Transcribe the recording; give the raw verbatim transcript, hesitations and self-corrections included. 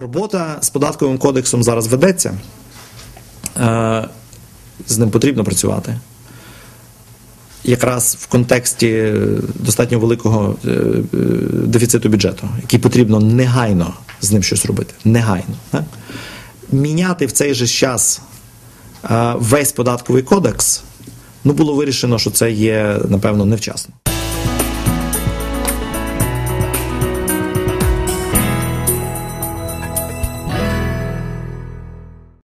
Робота з податковим кодексом зараз ведеться. З ним потрібно працювати. Якраз в контексті достатньо великого дефіциту бюджету, який потрібно негайно з ним щось робити. Негайно. Так? Міняти в цей же час весь податковий кодекс, ну, було вирішено, що це є, напевно, невчасно.